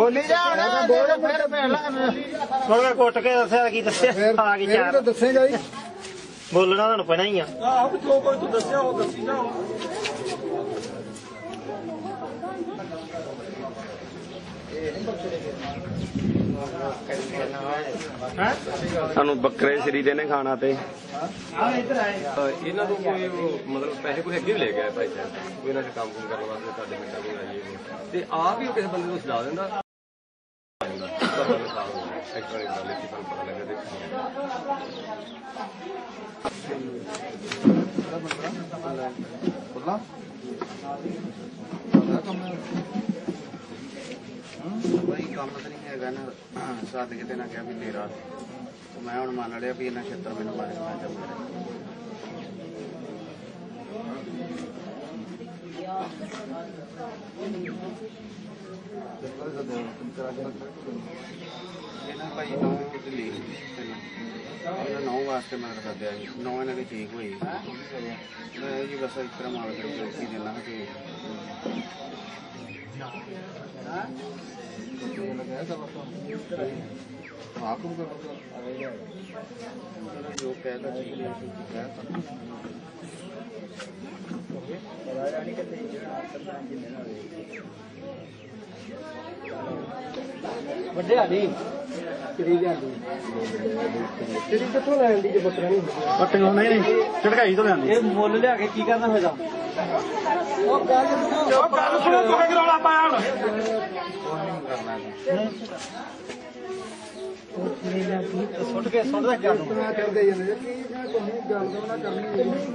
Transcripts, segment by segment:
बोली जा कुट के दस्या की दस्या आ गई चार दसेगा ही बोलना तुहानू पैना ही आ जो कोई तू दस्या वो दसी जा सानू बकरे श्री दे ने खाना ते इन्हां नूं कोई मतलब पैसे कोई अगे ले गया भाई साहब कोई इन्हां काम कुम करने वास्ते तुहाडे मिंटां कोई आईए ते आप ही किसी बंदे नूं सदा दिंदा एक बार गल की पता लगे भाई काम तो नहीं है ना साथ कितने ना क्या भी तेरा तो मैं हूँ मान लिया भी इन्हें क्षेत्र में मारे मैं जब भाई 9 दिल्ली 9 वास्ते मैं कर दिया 9 इन्हें की ठीक हुई मैं जी बस इस तरह मार करके देना कि जो कहता ਵੱਡੇ ਆਦੀ ਕਿਹੜੀ ਜਾਂਦੀ ਕਿਹੜੀ ਕਿੱਥੋਂ ਲੈਂਦੀ ਜੇ ਬੱਕਰਾ ਨਹੀਂ ਬੱਟੇ ਨਹੀਂ ਝੜਕਾਈ ਤੋਂ ਲੈਂਦੀ ਇਹ ਮੁੱਲ ਲਿਆ ਕੇ ਕੀ ਕਰਨਾ ਹੋਏਗਾ ਉਹ ਗੱਲ ਸੁਣੋ ਕਿਵੇਂ ਰੌਲਾ ਪਾਇਆ ਹੁਣ ਸੁੱਟ ਕੇ ਸੁੱਟਦਾ ਕਿਆ ਨੂੰ ਕਰਦੇ ਜਾਂਦੇ ਕੀ ਕੋਈ ਗੱਲ ਨਾ ਕਰਨੀ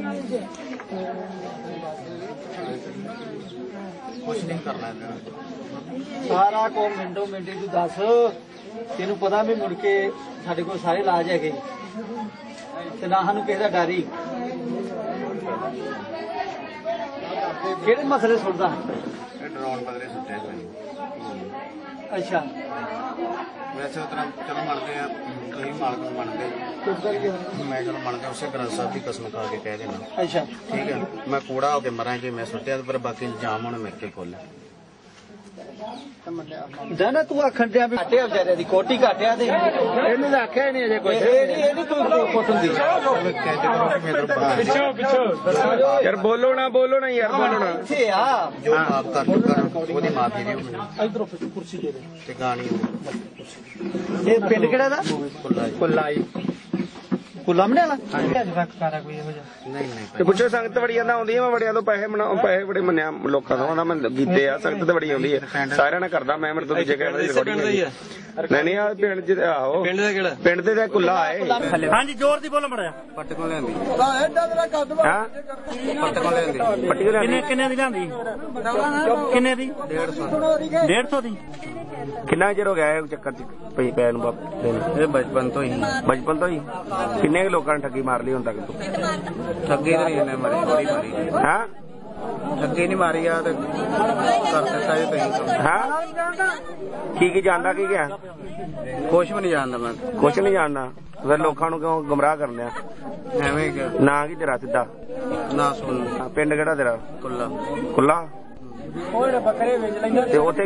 कुछ नहीं करना ਸਾਰਾ ਕੋ ਮਿੰਟੋ ਮਿੰਟੀ ਤੂੰ ਦੱਸ ਤੈਨੂੰ ਪਤਾ ਵੀ ਮੁੜ ਕੇ ਸਾਡੇ ਕੋਲ ਸਾਰੇ ਇਲਾਜ ਹੈਗੇ ਤੇ ਨਾ ਸਾਨੂੰ ਕਿਸੇ ਦਾ ਡਰ ਹੀ ਕਿਹੜੇ ਮਸਲੇ ਸੁਣਦਾ ड्रोन बदले सुटे ਅੱਛਾ वैसे उतना चलो मानते हैं कहीं मालक मानते मैं चलो मानते उसे ग्रंथ साहब की कसम खा के कह देना ਅੱਛਾ ठीक है मैं कूड़ा होके मरा कि मैं सुटिया पर बाकी इल्जाम होने मेरे के खोले ਜਾਨਾ ਤੂੰ ਆਖਣ ਡਿਆ ਵੀ ਘਾਟਿਆ ਵਿਚਾਰਿਆਂ ਦੀ ਕੋਟੀ ਘਾਟਿਆ ਤੇ ਇਹਨੂੰ ਤਾਂ ਆਖਿਆ ਹੀ ਨਹੀਂ ਅਜੇ ਕੋਈ ਇਹ ਨਹੀਂ ਕੋਈ ਕੋਟ ਹੁੰਦੀ ਪਿੱਛੋਂ यार बोलो ना यार बोलो ना ਇੱਥੇ ਆ जो आप कर चुका ਉਹਦੀ ਮਾਫੀ ਦਿਓ ਮੈਨੂੰ ਇਧਰੋਂ ਕੁਰਸੀ ਦੇ ਦੇ ਤੇ ਗਾਣੀ ਇਹ ਪਿੰਡ ਕਿਹੜਾ ਦਾ ਕੁੱਲਾਈ ਕੁਲਮਣੇ ਵਾਲਾ ਅੱਜ ਤੱਕ ਸਾਰਾ ਕੋਈ ਇਹੋ ਜਿਹਾ ਨਹੀਂ ਨਹੀਂ ਤੇ ਪੁੱਛੋ ਸੰਗਤ ਬੜੀਆਂ ਦਾ ਆਉਂਦੀ ਹੈ ਮੈਂ ਬੜਿਆਂ ਤੋਂ ਪੈਸੇ ਬੜੇ ਮੰਨਿਆ ਲੋਕਾਂ ਤੋਂ ਆਉਂਦਾ ਮੈਂ ਕੀਤੇ ਆ ਸੰਗਤ ਤੇ ਬੜੀ ਆਉਂਦੀ ਹੈ ਸਾਰਿਆਂ ਨਾਲ ਕਰਦਾ ਮੈਂ ਮੇਰੇ ਤੋਂ ਦੂਜੇ ਕਹਿਣ ਦੀ ਰਿਕਾਰਡਿੰਗ ਨਹੀਂ ਆ ਪਿੰਡ ਚ ਆਹੋ ਪਿੰਡ ਦਾ ਕਿਹੜਾ ਪਿੰਡ ਤੇ ਕੁੱਲਾ ਆਏ ਹਾਂਜੀ ਜ਼ੋਰ ਦੀ ਬੋਲ ਮੜਿਆ ਪੱਟ ਕੋਲ ਲੈਂਦੀ ਹਾਂ ਪੱਟ ਕੋਲ ਲੈਂਦੀ ਪੱਟੀ ਦੇ ਕਿੰਨੇ ਦੀ ਲਿਆਂਦੀ ਕਿੰਨੇ ਦੀ 150 ਦੀ ਕਿੰਨਾ ਚਿਰ ਹੋ ਗਿਆ ਇਹ ਚੱਕਰ ਚ ਪਈ ਪੈਣ ਨੂੰ ਇਹ ਬਚਪਨ ਤੋਂ ਹੀ ਕਿੰਨੇ ਲੋਕਾਂ ਨੇ ਠੱਗੀ ਮਾਰ ਲਈ ਹੁਣ ਤੱਕ ਤੂੰ ਠੱਗੀ ਤਾਂ ਨਹੀਂ ਮਾਰੀ ਥੋੜੀ ਮਾਰੀ ਹਾਂ ਠੱਗੀ ਨਹੀਂ ਮਾਰੀ ਆ ਤੇ ਕਰ ਦਿੱਤਾ ਇਹ ਤੁਸੀਂ ਹਾਂ ਕੀ ਜਾਣਦਾ ਕੀ ਗਿਆ ਕੁਛ ਵੀ ਨਹੀਂ ਜਾਣਦਾ ਮੈਂ ਕੁਛ ਨਹੀਂ ਜਾਣਦਾ ਫਿਰ ਲੋਕਾਂ ਨੂੰ ਕਿਉਂ ਗੁੰਮਰਾਹ ਕਰਦੇ ਆ ਐਵੇਂ ਕਿ ਨਾ ਕੀ ਤੇਰਾ ਸਿੱਧਾ ਨਾ ਸੁਣ ਪਿੰਡ ਕਿਹੜਾ ਤੇਰਾ ਕੁੱਲਾ ਉਹ ਬੱਕਰੇ ਵੇਚ ਲੈਂਦੇ ਤੇ ਉੱਥੇ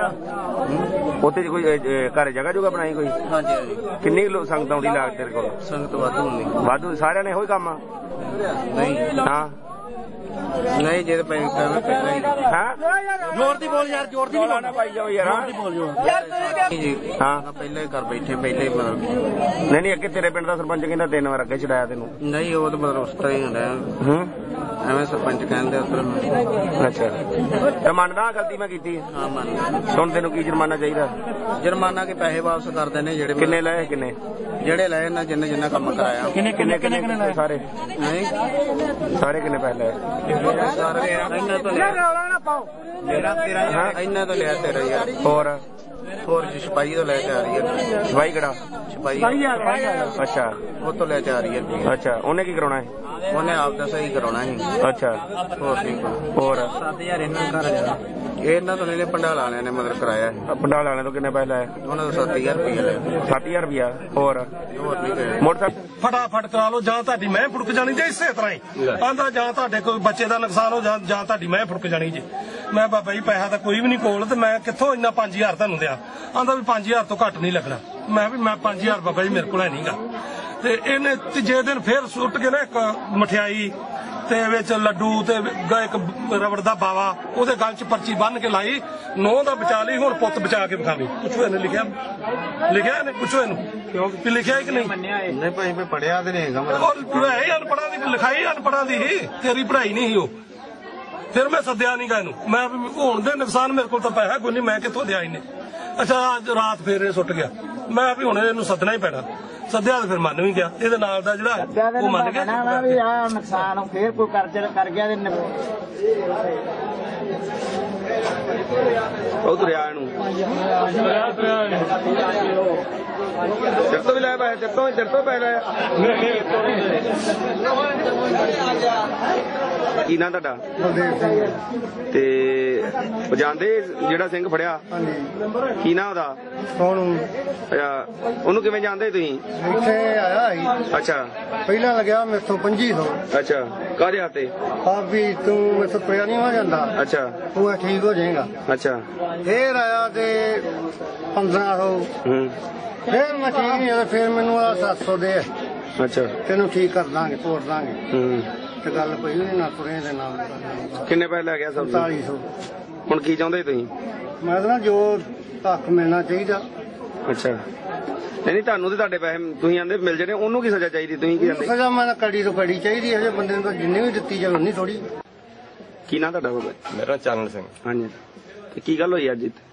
ਉੱਥੇ ਕੋਈ ਘਰ ਜਗ੍ਹਾ ਜੁਗਾ ਬਣਾਈ ਕੋਈ ਹਾਂਜੀ ਹਾਂਜੀ ਕਿੰਨੀ ਸੰਗਤ ਆਉਂਦੀ ਲਾਗ ਤੇਰੇ ਕੋਲ ਸੰਗਤ ਵਾਧੂ ਹੁੰਦੀ ਵਾਧੂ ਸਾਰਿਆਂ ਨੇ ਇਹੋ ਹੀ ਕੰਮ ਆ ਨਹੀਂ ਹਾਂ ਨਹੀਂ ਜੇ ਪਹਿਲਾਂ ਹਾਂ ਜ਼ੋਰ ਦੀ ਬੋਲ ਯਾਰ ਜ਼ੋਰ ਦੀ ਨਹੀਂ ਬੋਲਣਾ ਪਾਈ ਜਾਓ ਯਾਰ ਜ਼ੋਰ ਦੀ ਬੋਲ ਜੋ ਹਾਂ ਪਹਿਲੇ ਘਰ ਬੈਠੇ ਪਹਿਲੇ ਮਤਲਬ ਨਹੀਂ ਅੱਗੇ ਤੇਰੇ ਪਿੰਡ ਦਾ ਸਰਪੰਚ ਕਹਿੰਦਾ 3 ਵਾਰ ਅੱਗੇ ਛਡਾਇਆ ਤੈਨੂੰ ਨਹੀਂ ਉਹ ਤਾਂ ਮਤਲਬ ਉਸ ਤਰ੍ਹਾਂ ਹੀ ਹੁੰਦਾ ਐਵੇਂ ਸਰਪੰਚ ਕਹਿੰਦੇ ਉਸ ਤਰ੍ਹਾਂ ਅੱਛਾ ਤੇ ਮੰਨਦਾ ਗਲਤੀ ਮੈਂ ਕੀਤੀ ਹਾਂ ਮੰਨਦਾ ਹੁਣ ਤੈਨੂੰ ਕੀ ਜੁਰਮਾਨਾ ਚਾਹੀਦਾ ਜੁਰਮਾਨਾ ਕੇ ਪੈਸੇ ਵਾਪਸ ਕਰ ਦੇਣੇ ਜਿਹੜੇ ਕਿੰਨੇ ਲਏ ਕਿੰਨੇ ਜਿਹੜੇ ਲਏ ਨਾ ਜਿੰਨਾ ਕੰਮ ਕਰਾਇਆ ਕਿੰਨੇ ਸਾਰੇ ਨਹੀਂ ਸਾਰੇ ਕਿੰਨੇ ਪੈਸੇ ਲਏ ਸਾਰੇ ਇਹਨਾਂ ਤੋਂ ਲਿਆ ਇਹਨਾਂ ਤੋਂ ਲਿਆ 13,000 ਹੋਰ ਸਿਪਾਹੀ ਤੋਂ ਲੈ ਕੇ ਆ ਰਹੀ ਹੈ ਭਾਈ ਕਿਹੜਾ ਅੱਛਾ ਉਹ ਤੋਂ ਲੈ 4000 ਰੁਪਏ। ਅੱਛਾ ਉਹਨੇ ਕੀ ਕਰਾਉਣਾ ਹੈ? ਉਹਨੇ ਆਪ ਦਾ ਸਹੀ ਕਰਾਉਣਾ ਸੀ। ਅੱਛਾ ਹੋਰ ਨਹੀਂ ਕੋਈ। ਹੋਰ 7000 ਇਹਨਾਂ ਨੂੰ ਘਰ ਲਿਆ। ਇਹਨਾਂ ਤੋਂ ਇਹਨੇ ਪੰਡਾਲ ਵਾਲਿਆਂ ਨੇ ਮਤਲਬ ਕਰਾਇਆ। ਪੰਡਾਲ ਵਾਲਿਆਂ ਤੋਂ ਕਿੰਨੇ ਪੈਸੇ ਲਾਏ? ਉਹਨਾਂ ਤੋਂ 7000 ਰੁਪਏ ਲਿਆ। 60,000 ਰੁਪਇਆ। ਹੋਰ ਨਹੀਂ ਪਿਆ। ਮੋਟਰਸਾਈਕਲ ਫਟਾਫਟ ਕਰਾ ਲਓ, ਜਾਂ ਤੁਹਾਡੀ ਮੈਂ ਫੁੜਕ ਜਾਣੀ ਜੇ ਇਸੇ ਤਰ੍ਹਾਂ ਹੀ ਆਂਦਾ, ਜਾਂ ਤੁਹਾਡੇ ਕੋਈ ਬੱਚੇ ਦਾ ਨੁਕਸਾਨ ਹੋ ਜਾਂ ਤੁਹਾਡੀ ਮੈਂ ਫੁੜਕ ਜਾਣੀ ਜੇ। ਮੈਂ ਬਾਬਾ ਜੀ ਪੈਸਾ ਤਾਂ ਕੋਈ ਵੀ ਨਹੀਂ ਕੋਲ, ਤੇ ਮੈਂ ਕਿੱਥੋਂ ਇੰਨਾ 5000 ਤੁਹਾਨੂੰ ਦਿਆਂ? ਆਂਦਾ ਵੀ 5000 ਤੋਂ ਘੱਟ ਨਹੀਂ ਲੱਗਣਾ। ਮੈਂ 5000 ਬਾਬਾ ਜੀ ਮੇਰੇ ਕੋਲ ਹੈ ਨਹੀਂਗਾ। ਤੇ ਇਹਨੇ ਤੀਜੇ ਦਿਨ ਫੇਰ ਸੁੱਟ ਕੇ ਨਾ ਇੱਕ ਮਠਿਆਈ ਤੇ ਵਿੱਚ ਲੱਡੂ ਤੇ ਇੱਕ ਰਬੜ ਦਾ ਬਾਵਾ ਉਹਦੇ ਗਲ 'ਚ ਪਰਚੀ ਬੰਨ ਕੇ ਲਾਈ, ਨੂੰਹ ਦਾ ਬਚਾ ਲਈ, ਹੁਣ ਪੁੱਤ ਬਚਾ ਕੇ ਵਿਖਾਵੇ। ਪੁੱਛੋ ਇਹਨੇ ਲਿਖਿਆ ਇਹਨੇ, ਪੁੱਛੋ ਇਹਨੂੰ ਵੀ ਲਿਖਿਆ ਕਿ ਨਹੀਂ। ਨਹੀਂ ਭਾਈ ਮੈਂ ਪੜਿਆ ਤੇ ਨਹੀਂ ਹੈਗਾ। ਪੜ੍ਹਾਈ ਅਨਪੜਾਂ ਦੀ ਲਿਖਾਈ ਅਨਪੜਾਂ ਦੀ ਹੀ, ਤੇਰੀ ਪੜ੍ਹਾਈ ਨਹੀਂ ਸੀ ਉਹ। ਫਿਰ ਮੈਂ ਸੱਦਿਆ ਨਹੀਂ ਗਾ ਇਹਨੂੰ। ਮੈਂ ਹੋਣ ਦੇ ਨੁਕਸਾਨ ਮੇਰੇ ਕੋਲ ਤਾਂ ਪੈਸਾ ਕੋਈ ਨਹੀਂ, ਮੈਂ ਕਿੱਥੋਂ ਦਿਆ ਇਹਨੇ। ਅੱਛਾ ਅੱਜ ਰਾਤ ਫੇਰ ਇਹ ਸੁੱਟ ਗਿਆ। ਮੈਂ ਵੀ ਹੁਣ ਇਹਨੂੰ ਸੱਦਣਾ ਹੀ ਪੈਣਾ। ਸੱਦਿਆ ਤੇ ਫਿਰ ਮੰਨ ਵੀ ਗਿਆ। ਇਹਦੇ ਨਾਲ ਦਾ ਜਿਹੜਾ ਉਹ ਮੰਨ ਗਿਆ ਵੀ ਆ ਨੁਕਸਾਨ ਫੇਰ ਕੋਈ ਕਰ ਗਿਆ ਤੇ ਉਹ ਤੁਰਿਆ ਇਹਨੂੰ ਤੇਰੇ ਤੋਂ ਵੀ ਲੈ ਪੈਸੇ? ਤੇਰੇ ਤੋਂ ਪੈਸੇ ਲਾਇਆ? ਕੀ ਨਾਂ ਤੁਹਾਡਾ? ਤੇ ਉਹ ਜਾਂਦੇ ਜਿਹੜਾ ਸਿੰਘ ਫੜਿਆ ਕੀ ਨਾਂ ਉਹਦਾ? ਅੱਛਾ ਉਹਨੂੰ ਕਿਵੇਂ ਜਾਣਦੇ ਤੁਸੀਂ? ਇੱਥੇ ਆਇਆ ਸੀ। ਅੱਛਾ ਪਹਿਲਾਂ ਲੱਗਿਆ ਮੇਰੇ ਤੋਂ 2500। ਅੱਛਾ ਕਾਹਦੇ ਹੱਥੇ? ਆਪ ਵੀ ਤੂੰ ਮੇਰੇ ਤੋਂ ਪਿਆ ਨਹੀਂ ਹੋ ਜਾਂਦਾ, ਅੱਛਾ ਤੂੰ ਠੀਕ ਹੋ ਜਾਏਗਾ। ਅੱਛਾ ਫੇਰ ਆਇਆ ਤੇ 1500। ਫੇਰ ਮੈਂ ਠੀਕ ਨਹੀਂ ਹੋਇਆ, ਫੇਰ ਮੈਨੂੰ ਆ 700 ਦੇ, ਅੱਛਾ ਤੈਨੂੰ ਠੀਕ ਕਰ ਦਾਂਗੇ, ਤੋੜ ਦਾਂਗੇ। ਤੇ ਗੱਲ ਪਈ ਨਹੀਂ ਨਾ ਤੁਰੇ ਦੇ ਨਾਲ। ਕਿੰਨੇ ਪੈਸੇ ਲੈ ਗਿਆ? 4700। ਹੁਣ ਕੀ ਚਾਹੁੰਦੇ ਤੁਸੀਂ? ਮੈਂ ਤਾਂ ਜੋ ਹੱਕ ਮਿਲਣਾ ਚਾਹੀਦਾ। ਅੱਛਾ ਨਹੀਂ ਤੁਹਾਨੂੰ ਤੇ ਤੁਹਾਡੇ ਪੈਸੇ ਤੁਸੀਂ ਆਂਦੇ ਮਿਲ ਜਾਣੇ, ਉਹਨੂੰ ਕੀ ਸਜ਼ਾ ਚਾਹੀਦੀ? ਤੁਸੀਂ ਕੀ ਕਹਿੰਦੇ? ਸਜ਼ਾ ਮੈਂ ਕੜੀ ਤੋਂ ਕੜੀ ਚਾਹੀਦੀ ਹੈ ਬੰਦੇ ਨੂੰ, ਤਾਂ ਜਿੰਨੀ ਵੀ ਦਿੱਤੀ ਜਾਵੇ ਉਨੀ ਥੋੜੀ। ਕੀ ਨਾਂ ਤੁਹਾਡਾ ਬਾਬਾ? ਮੇਰਾ ਚਾਨਣ ਸਿੰਘ। ਹਾਂਜੀ ਤੇ ਕੀ ਗੱਲ ਹੋਈ ਅੱਜ ਇੱਥੇ?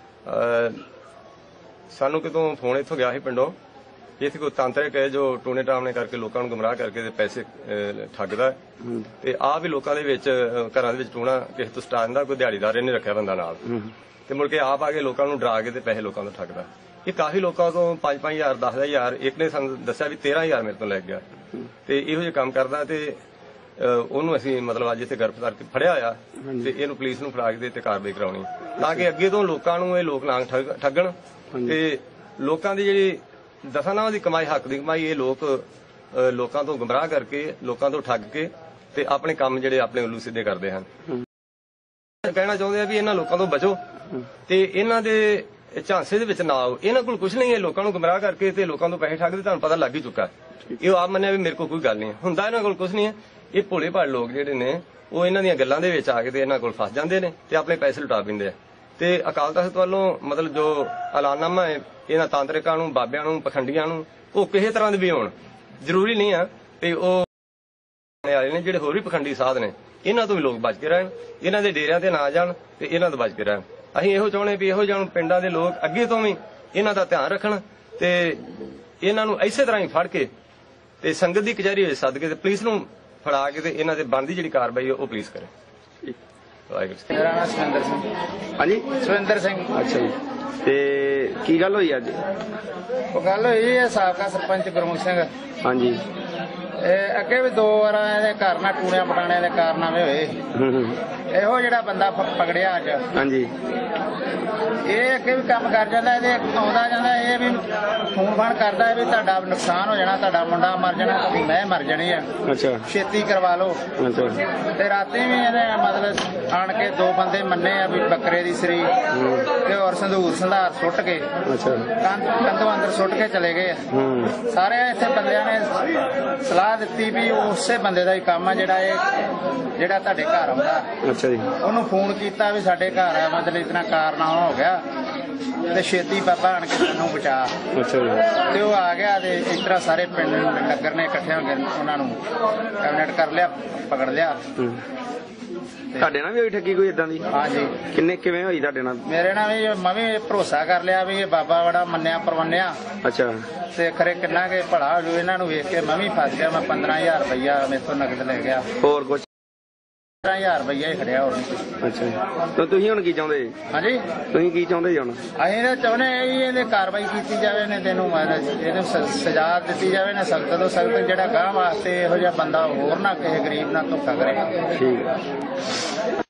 ਸਾਨੂੰ ਕਿਤੋਂ ਫੋਨ ਇੱਥੋਂ ਗਿਆ ਸੀ ਪਿੰਡੋਂ, ਇੱਥੇ ਕੋਈ ਤਾਂਤਰਿਕ ਹੈ ਜੋ ਟੂਣੇ ਟਾਮਣੇ ਕਰਕੇ ਲੋਕਾਂ ਨੂੰ ਗੁੰਮਰਾਹ ਕਰਕੇ ਤੇ ਪੈਸੇ ਠੱਗਦਾ, ਤੇ ਆਹ ਵੀ ਲੋਕਾਂ ਦੇ ਵਿੱਚ ਘਰਾਂ ਦੇ ਵਿੱਚ ਟੂਣਾ ਕਿਸੇ ਤੋਂ ਸਟਾ ਦਿੰਦਾ, ਕੋਈ ਦਿਹਾੜੀਦਾਰ ਇਹਨੇ ਰੱਖਿਆ ਬੰਦਾ ਨਾਲ, ਤੇ ਮੁੜ ਕੇ ਆਪ ਆ ਕੇ ਲੋਕਾਂ ਨੂੰ ਡਰਾ ਕੇ ਤੇ ਪੈਸੇ ਲੋਕਾਂ ਤੋਂ ਠੱਗਦਾ। ਇਹ ਕਾਫੀ ਲੋਕਾਂ ਤੋਂ 5-5 ਹਜ਼ਾਰ 10,000, ਇੱਕ ਨੇ ਸਾਨੂੰ ਦੱਸਿਆ ਵੀ 13,000 ਮੇਰੇ ਤੋਂ ਲੈ ਗਿਆ, ਤੇ ਇਹੋ ਜਿਹੇ ਕੰਮ ਕਰਦਾ। ਤੇ ਉਹਨੂੰ ਅਸੀਂ ਮਤਲਬ ਅੱਜ ਇੱਥੇ ਗ੍ਰਿਫਤਾਰ ਕਰਕੇ ਫੜਿਆ ਹੋਇਆ, ਤੇ ਇਹਨੂੰ ਪੁਲਿਸ ਨੂੰ ਫੜਾ ਕੇ ਤੇ ਕਾਰਵਾਈ ਕਰਾਉਣੀ, ਤਾਂ ਕਿ ਅੱਗੇ ਤੋਂ ਲੋਕਾਂ ਨੂੰ ਇਹ ਲੋਕ ਨਾ ਠੱਗਣ, ਤੇ ਲੋਕਾਂ ਦੀ ਜਿਹੜੀ ਦਸਾਂ ਦੀ ਕਮਾਈ, ਹੱਕ ਦੀ ਕਮਾਈ, ਇਹ ਲੋਕਾਂ ਤੋਂ ਗੁੰਮਰਾਹ ਕਰਕੇ, ਲੋਕਾਂ ਤੋਂ ਠੱਗ ਕੇ ਤੇ ਆਪਣੇ ਕੰਮ ਜਿਹੜੇ ਆਪਣੇ ਉੱਲੂ ਸਿੱਧੇ ਕਰਦੇ ਹਨ। ਕਹਿਣਾ ਚਾਹੁੰਦੇ ਆ ਵੀ ਇਹਨਾਂ ਲੋਕਾਂ ਤੋਂ ਬਚੋ ਤੇ ਇਹਨਾਂ ਦੇ ਝਾਂਸੇ ਦੇ ਵਿੱਚ ਨਾ ਆਓ। ਇਹਨਾਂ ਕੋਲ ਕੁਝ ਨਹੀਂ ਹੈ, ਲੋਕਾਂ ਨੂੰ ਗੁੰਮਰਾਹ ਕਰਕੇ ਤੇ ਲੋਕਾਂ ਤੋਂ ਪੈਸੇ ਠੱਗਦੇ, ਤੁਹਾਨੂੰ ਪਤਾ ਲੱਗ ਹੀ ਚੁੱਕਾ। ਇਹ ਆਪ ਮੰਨਿਆ ਵੀ ਮੇਰੇ ਕੋਲ ਕੋਈ ਗੱਲ ਨਹੀਂ ਹੁੰਦਾ, ਇਹਨਾਂ ਕੋਲ ਕੁਝ ਨਹੀਂ ਹੈ। ਇਹ ਭੋਲੇ ਭਾਲੇ ਲੋਕ ਜਿਹੜੇ ਨੇ ਉਹ ਇਹਨਾਂ ਦੀਆਂ ਗੱਲਾਂ ਦੇ ਵਿੱਚ ਆ ਕੇ ਤੇ ਇਹਨਾਂ ਕੋਲ ਫਸ ਜਾਂਦੇ ਨੇ ਤੇ ਆਪਣੇ ਪੈਸੇ ਲੁਟਾ ਪੈਂਦੇ ਆ। ਤੇ ਅਕਾਲ ਤਖਤ ਵੱਲੋਂ ਮਤਲਬ ਜੋ ਐਲਾਨਨਾਮਾ ਹੈ ਇਹਨਾਂ ਤਾਂਤਰਿਕਾਂ ਨੂੰ, ਬਾਬਿਆਂ ਨੂੰ, ਪਖੰਡੀਆਂ ਨੂੰ, ਉਹ ਕਿਸੇ ਤਰ੍ਹਾਂ ਦੇ ਵੀ ਹੋਣ, ਜ਼ਰੂਰੀ ਨਹੀਂ ਆ ਤੇ ਉਹ ਵਾਲੇ ਨੇ ਜਿਹੜੇ ਹੋਰ ਵੀ ਪਖੰਡੀ ਸਾਧ ਨੇ, ਇਹਨਾਂ ਤੋਂ ਵੀ ਲੋਕ ਬਚ ਕੇ ਰਹਿਣ, ਇਹਨਾਂ ਦੇ ਡੇਰਿਆਂ ਤੇ ਨਾ ਜਾਣ ਤੇ ਇਹਨਾਂ ਤੋਂ ਬਚ ਕੇ ਰਹਿਣ। ਅਸੀਂ ਇਹੋ ਚਾਹੁੰਦੇ ਵੀ ਇਹੋ ਜਿਹੇ ਪਿੰਡਾਂ ਦੇ ਲੋਕ ਅੱਗੇ ਤੋਂ ਵੀ ਇਹਨਾਂ ਦਾ ਧਿਆਨ ਰੱਖਣ ਤੇ ਇਹਨਾਂ ਨੂੰ ਇਸੇ ਤਰ੍ਹਾਂ ਹੀ ਫੜ ਕੇ ਤੇ ਸੰਗਤ ਦੀ ਕਚਹਿਰੀ ਵਿੱਚ ਸੱਦ ਕੇ ਤੇ ਪੁਲਿਸ ਨੂੰ ਫੜਾ ਕੇ ਤੇ ਇਹਨਾਂ ਤੇ ਬਣਦੀ ਜਿਹੜੀ ਕਾਰਵਾਈ ਉਹ ਪੁਲਿਸ ਕਰੇ। ਵਾਹਿਗੁਰੂ। ਮੇਰਾ ਨਾਮ ਸੁਰਿੰਦਰ ਸਿੰਘ। ਹਾਂਜੀ ਸੁਰਿੰਦਰ ਸਿੰਘ। ਅੱਛਾ ਜੀ, ਤੇ ਕੀ ਗੱਲ ਹੋਈ ਅੱਜ? ਉਹ ਗੱਲ ਹੋਈ ਹੈ ਸਾਬਕਾ ਸਰਪੰਚ ਗੁਰਮੁਖ ਸਿੰਘ, ਹਾਂਜੀ ਇਹ ਅੱਗੇ ਵੀ 2 ਵਾਰ ਇਹਦੇ ਘਰ ਨਾਲ ਟੂਣਿਆਂ ਪਟਾਣਿਆਂ ਦੇ ਕਾਰਨਾਮੇ ਹੋਏ। ਇਹੋ ਜਿਹੜਾ ਬੰਦਾ ਪਕੜਿਆ ਅੱਜ, ਹਾਂਜੀ, ਇਹ ਅੱਗੇ ਵੀ ਕੰਮ ਕਰ ਜਾਂਦਾ, ਇਹਦੇ ਆਉਂਦਾ ਜਾਂਦਾ, ਇਹ ਵੀ ਫੋਨ ਫਾਨ ਕਰਦਾ ਵੀ ਤੁਹਾਡਾ ਨੁਕਸਾਨ ਹੋ ਜਾਣਾ, ਤੁਹਾਡਾ ਮੁੰਡਾ ਮਰ ਜਾਣਾ, ਤੁਹਾਡੀ ਮੈਂ ਮਰ ਜਾਣੀ ਆ, ਅੱਛਾ ਛੇਤੀ ਕਰਵਾ ਲਓ। ਅੱਛਾ ਤੇ ਰਾਤੀ ਵੀ ਇਹਨੇ ਮਤਲਬ ਆਣ ਕੇ 2 ਬੰਦੇ ਮੰਨੇ ਆ ਵੀ ਬੱਕਰੇ ਦੀ ਸਰੀ ਤੇ ਹੋਰ ਸੰਧੂਰ ਸੰਧਾਰ ਸੁੱਟ ਕੇ, ਅੱਛਾ ਕੰਧੋਂ ਅੰਦਰ ਸੁੱਟ ਕੇ ਚਲੇ ਗਏ। ਸਾਰੇ ਇੱਥੇ ਬੰਦਿਆਂ ਨੇ ਸਲਾਹ ਦਿੱਤੀ ਵੀ ਉਸੇ ਬੰਦੇ ਦਾ ਹੀ ਕੰਮ ਆ ਜਿਹੜਾ ਤੁਹਾਡੇ ਘਰ ਆਉਂਦਾ। ਅੱਛਾ ਜੀ, ਉਹਨੂੰ ਫੋਨ ਕੀਤਾ ਵੀ ਸਾਡੇ ਘਰ ਆ, ਮਤਲਬ ਇਤਨਾ ਕਾਰਨਾਮਾ ਹੋ ਗਿਆ ਤੇ ਛੇਤੀ ਬਾਬਾ ਆਣ ਕੇ ਸਾਨੂੰ ਬਚਾ। ਅੱਛਾ ਜੀ, ਤੇ ਉਹ ਆ ਗਿਆ ਤੇ ਇਸ ਤਰ੍ਹਾਂ ਸਾਰੇ ਪਿੰਡ ਨਗਰ ਨੇ ਇਕੱਠੇ ਹੋ ਕੇ ਉਹਨਾਂ ਨੂੰ ਕੈਬਨਿਟ ਕਰ ਲਿਆ, ਪਕੜ ਲਿਆ। ਤੁਹਾਡੇ ਨਾਲ ਵੀ ਹੋਈ ਠੱਗੀ ਕੋਈ ਇਦਾਂ ਦੀ? ਹਾਂਜੀ। ਕਿਵੇਂ ਹੋਈ ਤੁਹਾਡੇ ਨਾਲ? ਮੇਰੇ ਨਾਲ ਵੀ ਮੈਂ ਵੀ ਭਰੋਸਾ ਕਰ ਲਿਆ ਵੀ ਇਹ ਬਾਬਾ ਬੜਾ ਮੰਨਿਆ ਪਰਵੰਨਿਆ, ਅੱਛਾ, ਤੇ ਖਰੇ ਕਿੰਨਾ ਕੇ ਭਲਾ ਹੋ ਜੂ। ਇਹਨਾਂ ਨੂੰ ਵੇਖ ਕੇ ਮੈਂ ਵੀ ਫਸ ਗਿਆ। ਮੈਂ 15,000 ਰੁਪਇਆ ਮੇਰੇ ਤੋਂ ਨਕਦ ਲੈ ਗਿਆ। ਹੋਰ ਕੁਝ? 15,000 ਰੁਪਈਆ ਹੀ ਖੜਿਆ ਹੋਰ ਨਹੀਂ। ਅੱਛਾ ਜੀ। ਤਾਂ ਤੁਸੀਂ ਹੁਣ ਕੀ ਚਾਹੁੰਦੇ ਜੀ? ਹਾਂਜੀ ਤੁਸੀਂ ਕੀ ਚਾਹੁੰਦੇ ਜੀ ਹੁਣ? ਅਸੀਂ ਤਾਂ ਚਾਹੁੰਦੇ ਹਾਂ ਜੀ ਇਹਦੇ ਕਾਰਵਾਈ ਕੀਤੀ ਜਾਵੇ ਨੇ ਤੈਨੂੰ ਇਹਨੂੰ ਸਜ਼ਾ ਦਿੱਤੀ ਜਾਵੇ ਨੇ ਸਖਤ ਤੋਂ ਸਖਤ, ਜਿਹੜਾ ਗਾਂ ਵਾਸਤੇ ਇਹੋ ਜਿਹਾ ਬੰਦਾ ਹੋਰ ਨਾ ਕਿਸੇ ਗਰੀਬ ਨਾਲ ਧੋਖਾ ਕਰੇ। ਠੀਕ ਹੈ।